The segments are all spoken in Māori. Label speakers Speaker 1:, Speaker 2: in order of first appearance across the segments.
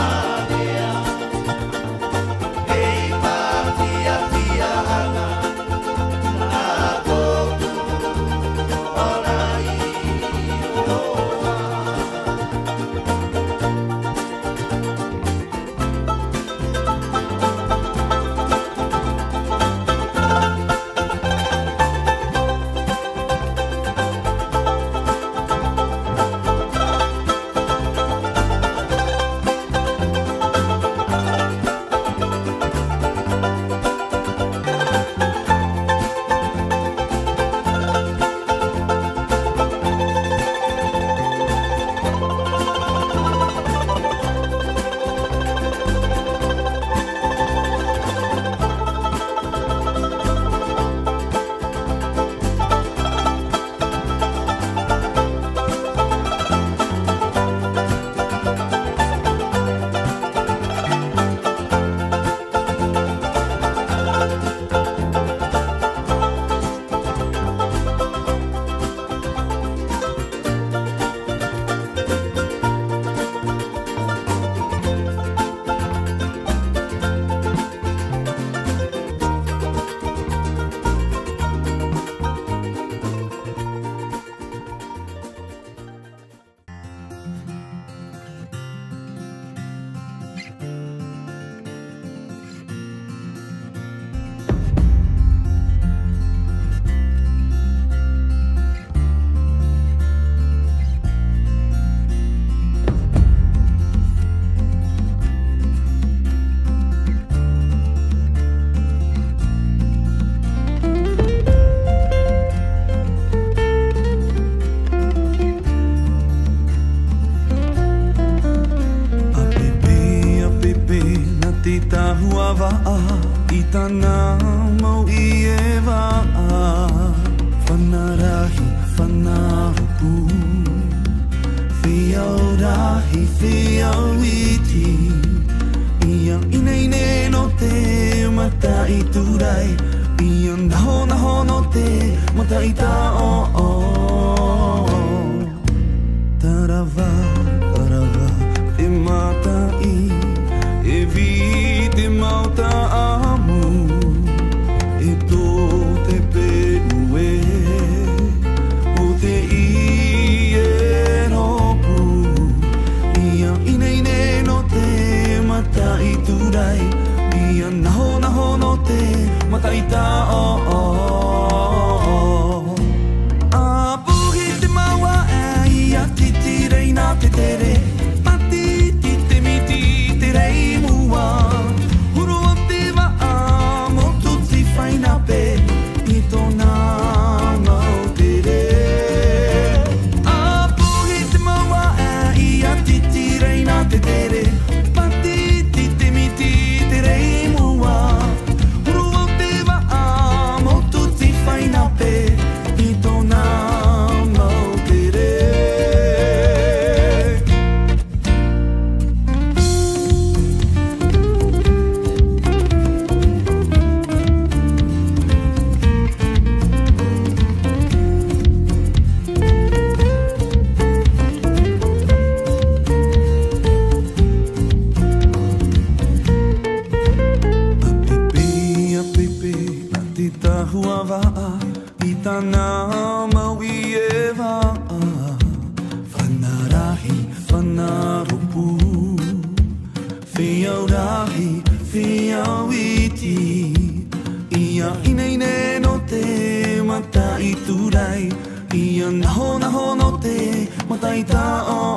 Speaker 1: Itana mau ieva Fanarahi fanarupu Fiaurahi fiauiti Iang inaine no te mata iturai Iang naho no te mata ita Tarava, tarava, te mata I Evi te mauta amu E to te penue O te I e ropu Ia inaine no te mata I turai Ia naho no te mata I ta Apuhi te maua e ia titirei na te tere Pati ti te miti te rei mua Huru o te waa mo tuti whaina pe I tōna mau te re Apuhi te maua e ia titirei na te tere Pati ti te miti te rei mua Huru o te waa mo tuti whaina pe I tōna mau te re Tahua waa I tana mau I e waa Whanarahi, whanarupu Whiaurahi, whiauiti Ia inaine no te mata I turai Ia naho no te mata I ta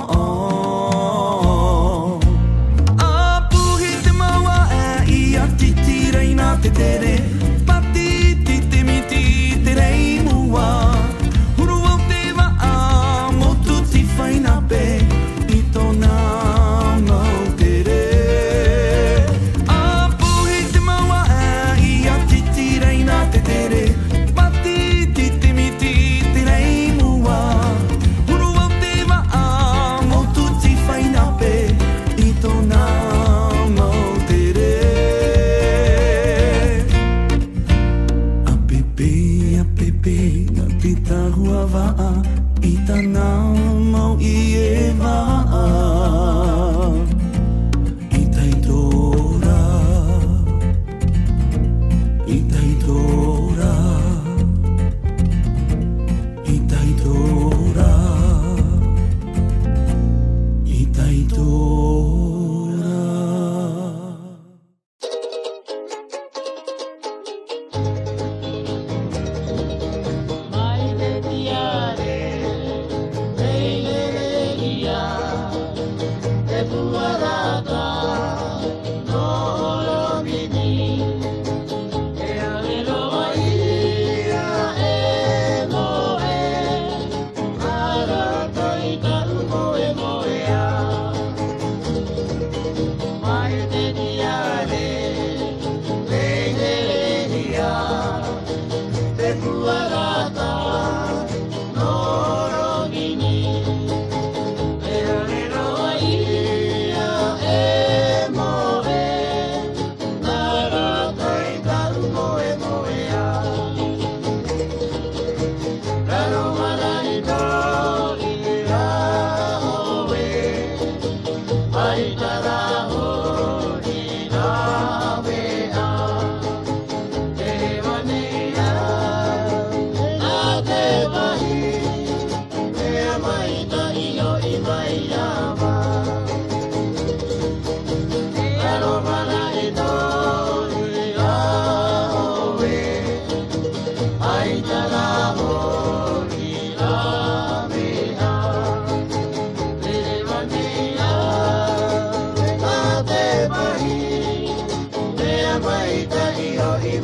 Speaker 1: Apuhi te maua e ia titirei na te tere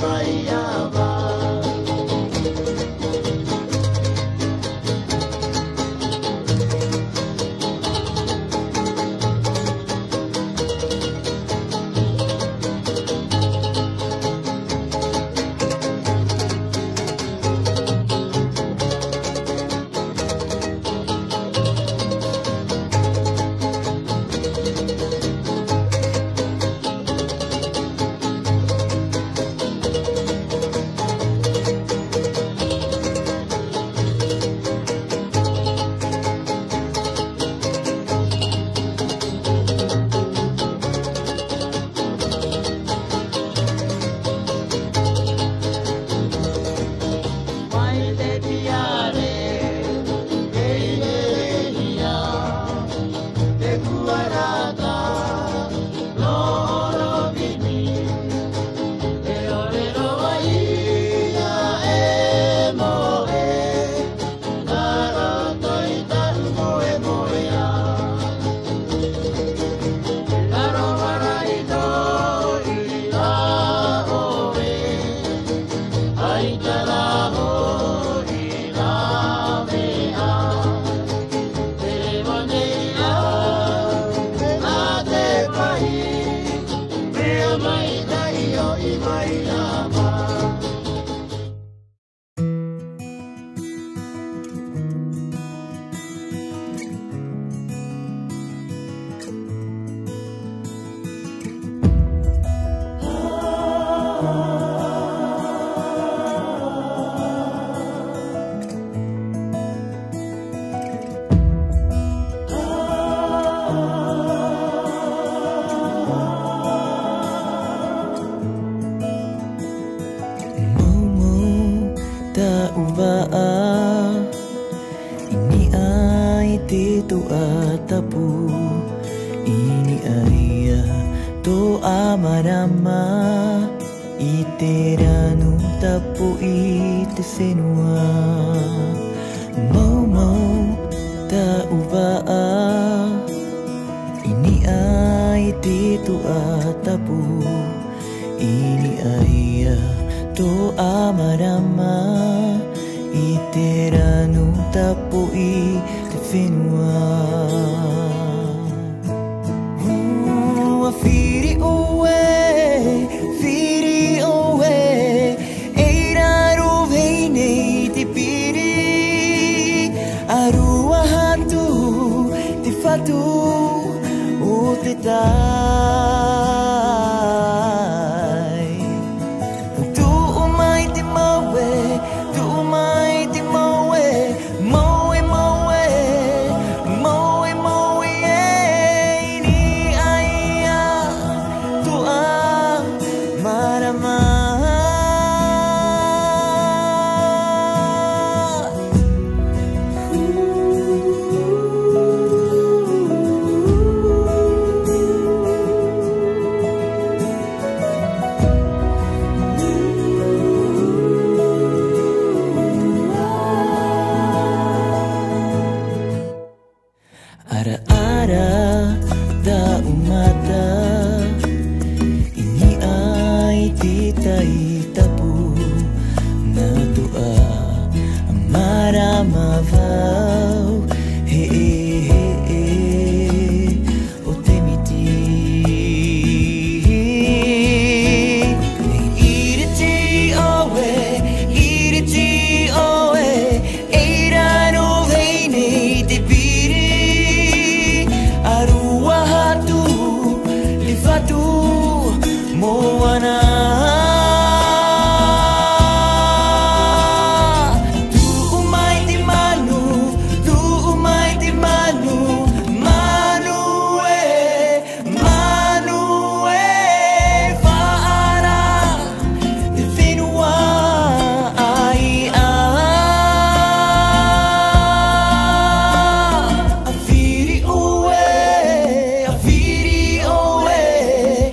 Speaker 2: away.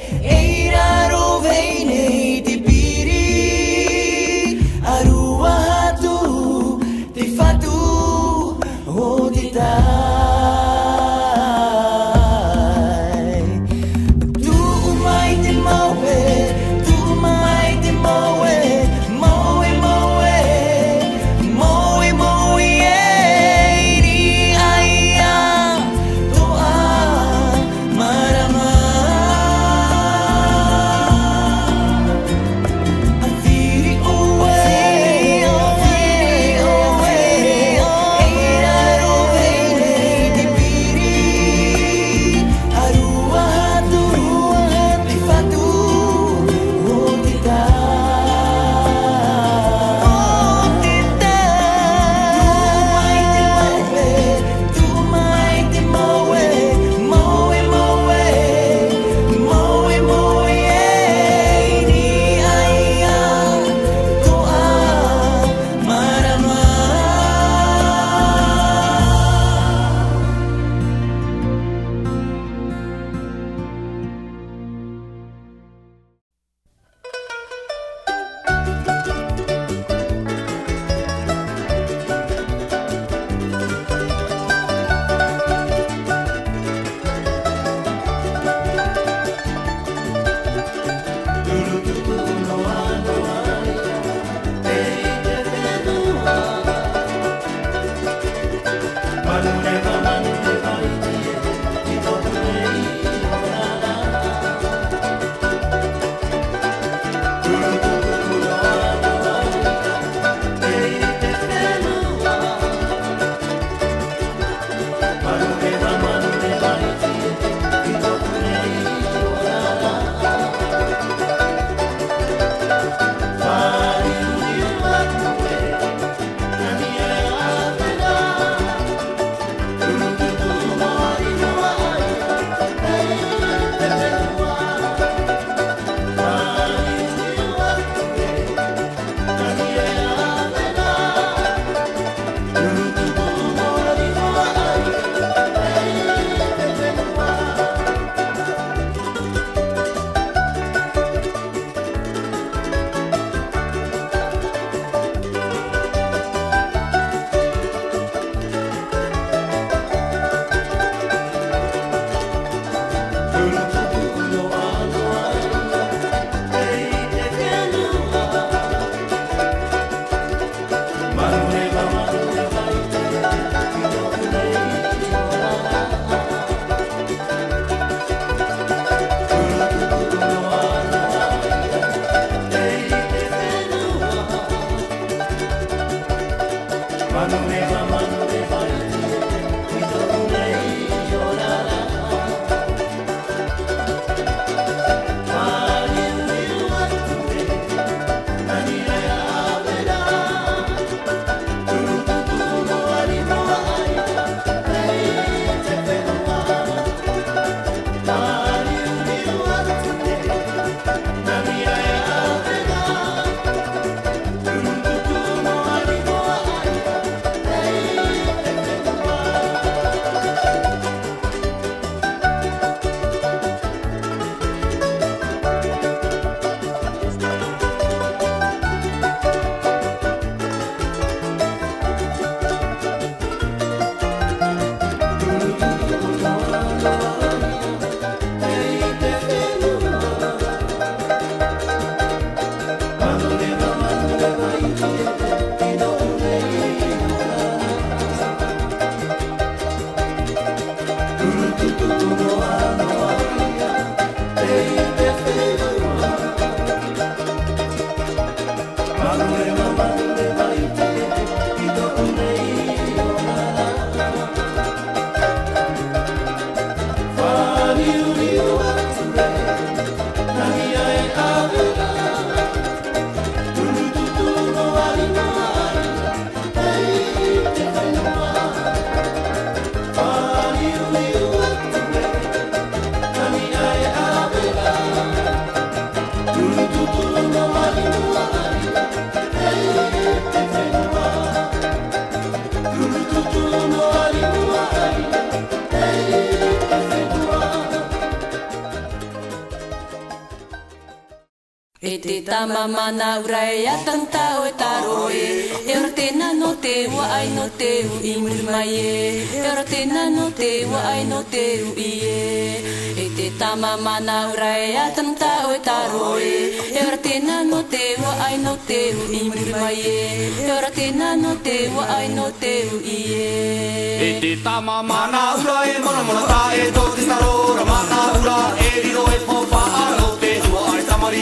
Speaker 2: E te tama mana urai a tanta o e taro e ora tēnā no te ua ai no te u i muri mai e ora tēnā no te ua ai no te u i e te tama mana urai a tanta o e taro e ora tēnā no te ua ai no te u i muri mai e ora tēnā no te ua ai no te u i
Speaker 1: e te tama mana urai mona mona ta e to te taro ra mana ura e riro e popa no te ua ai tamari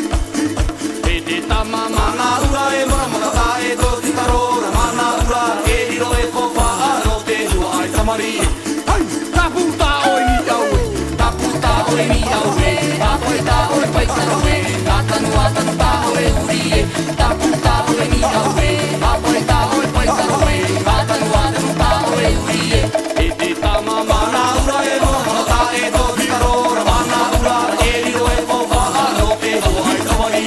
Speaker 1: Tama mana ura e mora mora ta e to te taro ra mana ura e riro e popa no te hua ai tamari Hai! Ta puta oi ni au e Ta puta oi ni au e Ta poe ta oi pai taro e Ta tanua tanu ta oi uri e Ta puta oi ni au e Ta poe ta oi pai taro e Ta tanua tanu ta oi uri e te tama mana ura e mora mora ta e to te taro ra mana ura e riro e popa no te hua ai tamari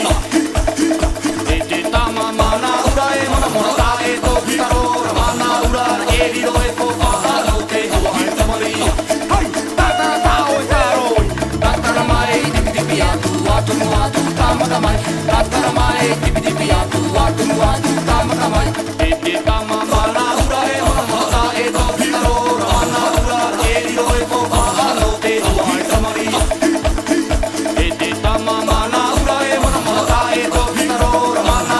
Speaker 1: Tama mana ura e mana mora ta e to pitaro ra mana ura e riro e popa no te hua ai tamari Hai! Tata ta o e taro Tata ra mai tipi tipi atu atu mu atu tama ka mai Tata ra mai tipi tipi atu atu mu atu tama ka mai te tama mana ura e mana mora ta e to pitaro ra mana ura e riro e popa no te hua ai tamari te tama mana ura e mana mora ta e to pitaro ra mana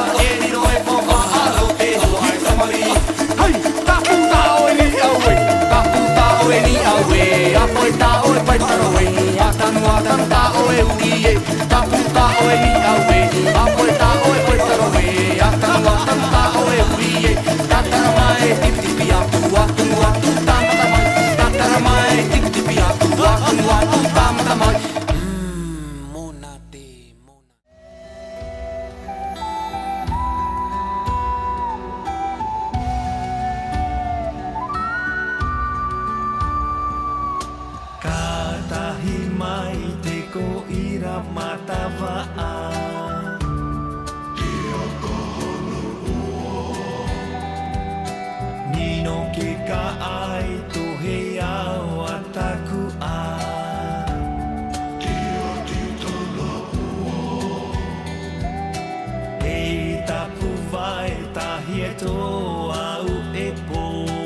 Speaker 1: a poe ta o e pai taro e a tanua tanu ta o e uri e ta puta o e ni au e a poe ta o e pai taro e a tanua tanu ta o e uri e ta tara mai tipi tipi atu atu atu tama mai ta tara mai tipi tipi atu atu atu tama mai mona te mona Katahi mai te ko ira matawaa Ia kahana ua Nino ke ka ai to he au ataku a Ia titana ua E tapu vai tahi e tō au e pō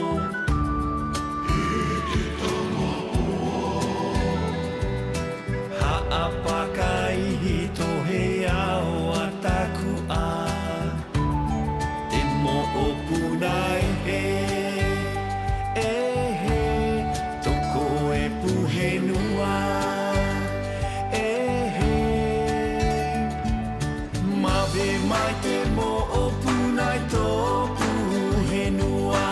Speaker 1: Apakaihi tohe au ataku a Te mo opunai he he Toko e puhenua he Mawe mai te mo opunai tō puhenua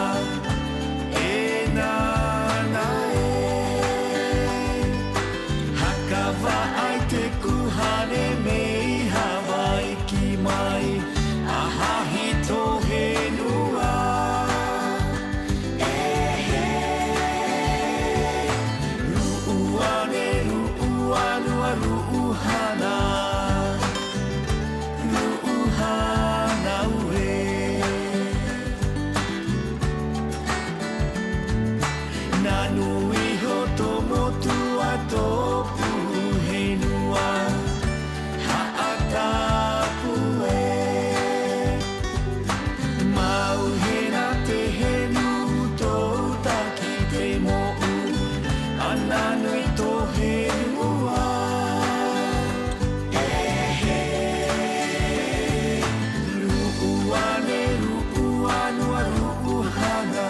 Speaker 1: nana Hakava ai te kuhane mei Hawaii ki mai Ahahi tohe nua Ru'uane ru'uanua ru'uhana Ru'uhana ue Nanui ho to motu a to puhenua Ha'atapu e Mauhena te henu tou taki te mo'u Ananui to henua Ru'uane ru'uanua ru'uhana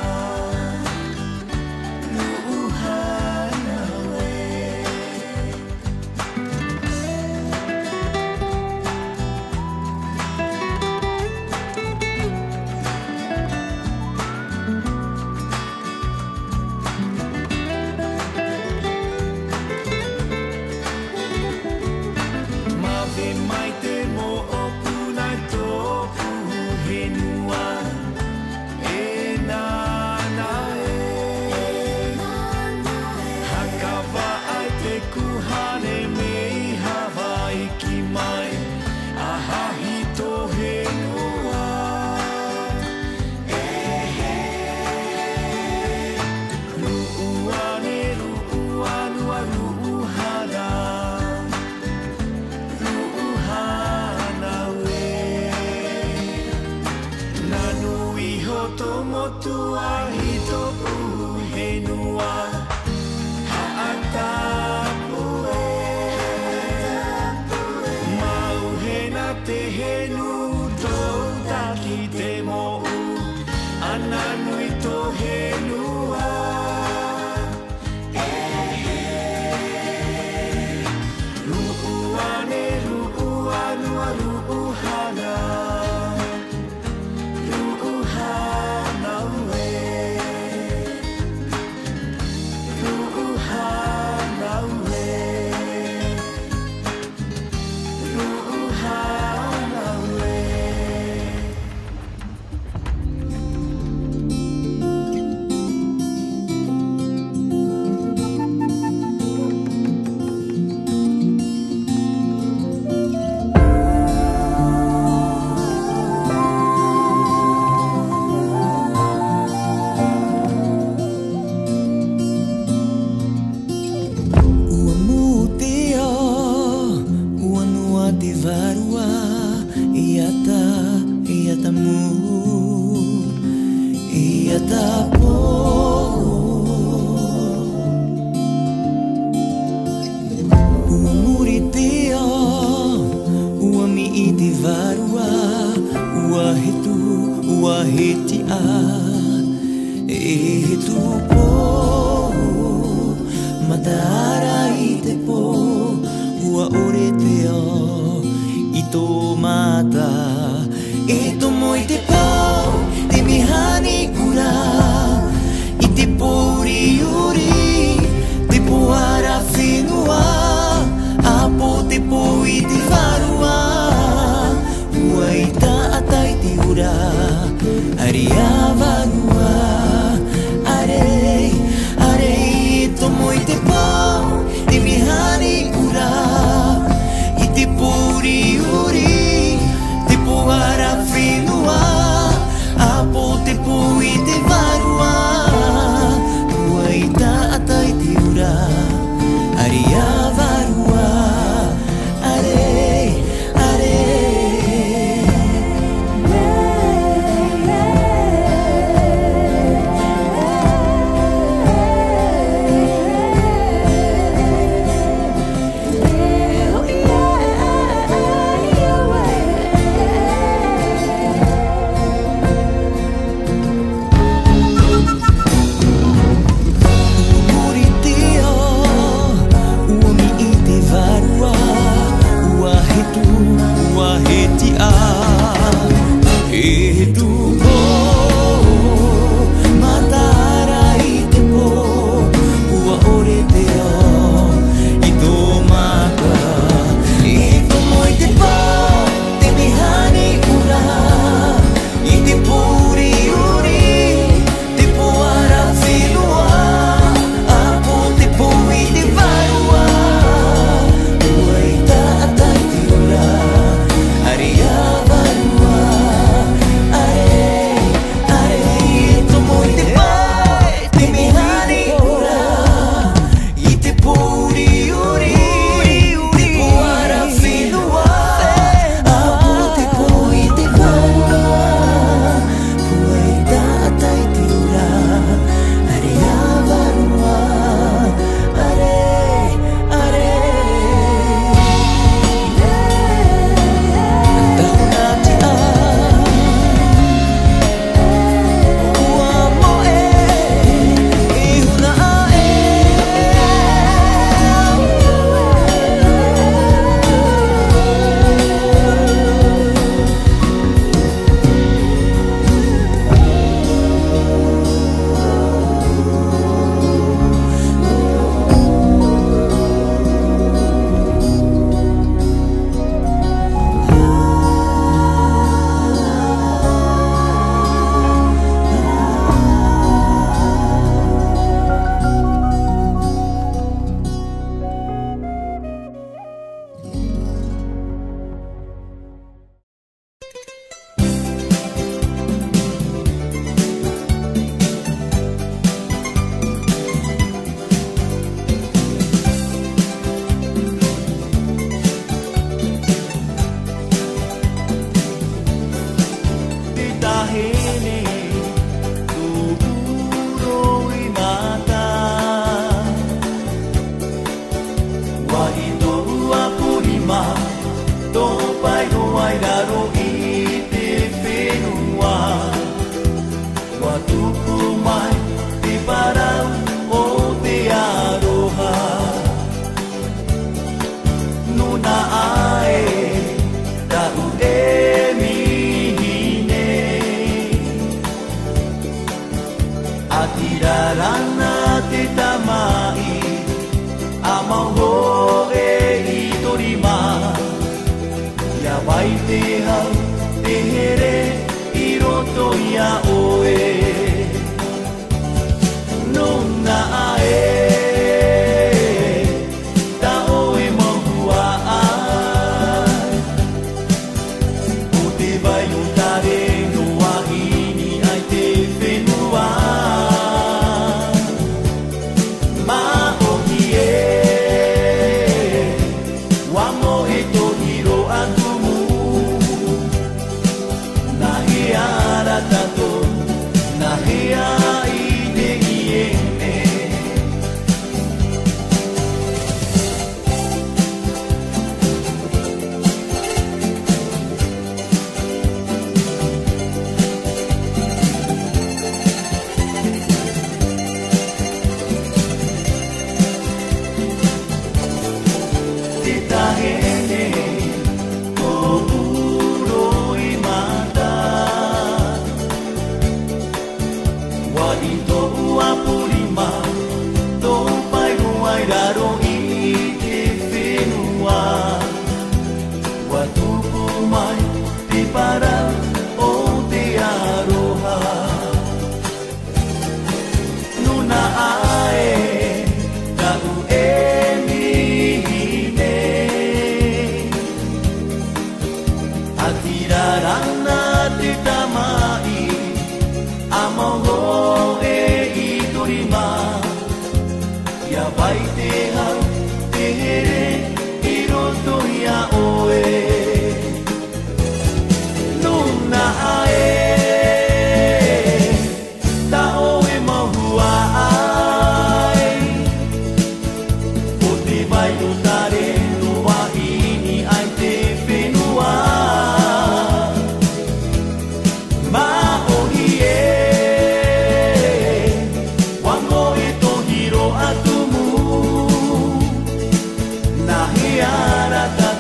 Speaker 1: Mai te mo opunai tō puhenua nana Hakava ai te kuhane mei Hawaii ki mai Ahahi tohe nua Ru'uane ru'uanua ru'uhana Ru'uhana ua hetia e he tupo matara I te po ua ore pea I tō mata e tomo I te pau te mihani ura I te pōri uri te poara whenua a po te pō I te wharua ua I ta atai te ura ari a wharua are tomo I te pau te mihani ura I te pōri uri te poara whenua a po te pō I te wharua ua I ta atai te ura ari a wharua
Speaker 3: Nona ae, ta oe mohua a
Speaker 1: hene o uroi mata wadi to uapurima to pai ruai raro I te whenua watu mai te para o te aroha nuna ae taku e mihine atirarana te tamai amongo e itorima ia vai te hau te here I roto ia oe nuna ae ta oe mohua ai o te vai o tare noa ini ai te whenua ma ohi e wango e tohiro atumu na he arata